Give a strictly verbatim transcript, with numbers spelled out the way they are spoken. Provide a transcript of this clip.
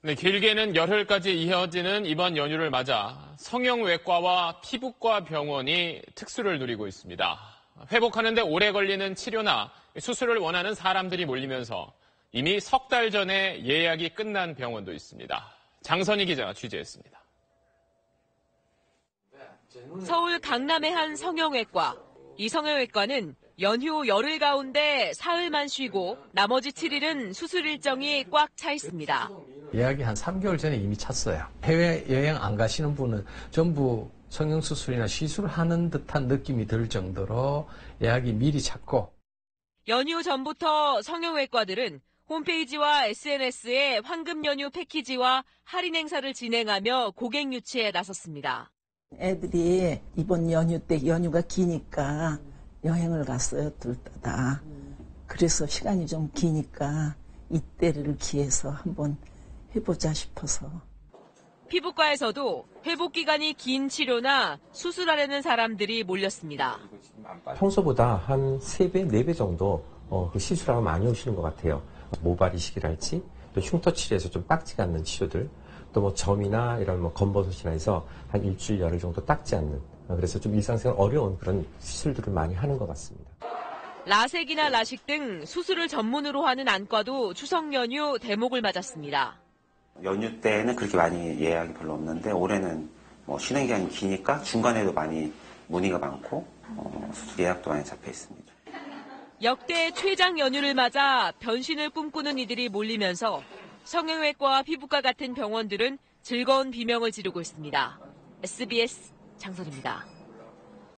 네, 길게는 열흘까지 이어지는 이번 연휴를 맞아 성형외과와 피부과 병원이 특수를 누리고 있습니다. 회복하는데 오래 걸리는 치료나 수술을 원하는 사람들이 몰리면서 이미 석 달 전에 예약이 끝난 병원도 있습니다. 장선희 기자가 취재했습니다. 서울 강남의 한 성형외과. 이 성형외과는 연휴 열흘 가운데 사흘만 쉬고 나머지 칠 일은 수술 일정이 꽉 차 있습니다. 예약이 한 삼 개월 전에 이미 찼어요. 해외여행 안 가시는 분은 전부 성형수술이나 시술을 하는 듯한 느낌이 들 정도로 예약이 미리 찼고. 연휴 전부터 성형외과들은 홈페이지와 에스엔에스에 황금 연휴 패키지와 할인 행사를 진행하며 고객 유치에 나섰습니다. 애들이 이번 연휴 때 연휴가 기니까 여행을 갔어요, 둘 다. 그래서 시간이 좀 기니까 이때를 기해서 한번 해보자 싶어서. 피부과에서도 회복 기간이 긴 치료나 수술하려는 사람들이 몰렸습니다. 평소보다 한 세 배, 네 배 정도 어, 그 시술하러 많이 오시는 것 같아요. 모발 이식이랄지, 또 흉터 치료에서 좀 닦지 않는 치료들, 또 뭐 점이나 이런 뭐 검버섯이나 해서 한 일주일 열흘 정도 닦지 않는, 그래서 좀 일상생활 어려운 그런 시술들을 많이 하는 것 같습니다. 라섹이나 라식 등 수술을 전문으로 하는 안과도 추석 연휴 대목을 맞았습니다. 연휴 때는 그렇게 많이 예약이 별로 없는데 올해는 뭐 쉬는 기간이 기니까 중간에도 많이 문의가 많고 어, 수술 예약도 많이 잡혀 있습니다. 역대 최장 연휴를 맞아 변신을 꿈꾸는 이들이 몰리면서 성형외과와 피부과 같은 병원들은 즐거운 비명을 지르고 있습니다. 에스비에스 장선입니다.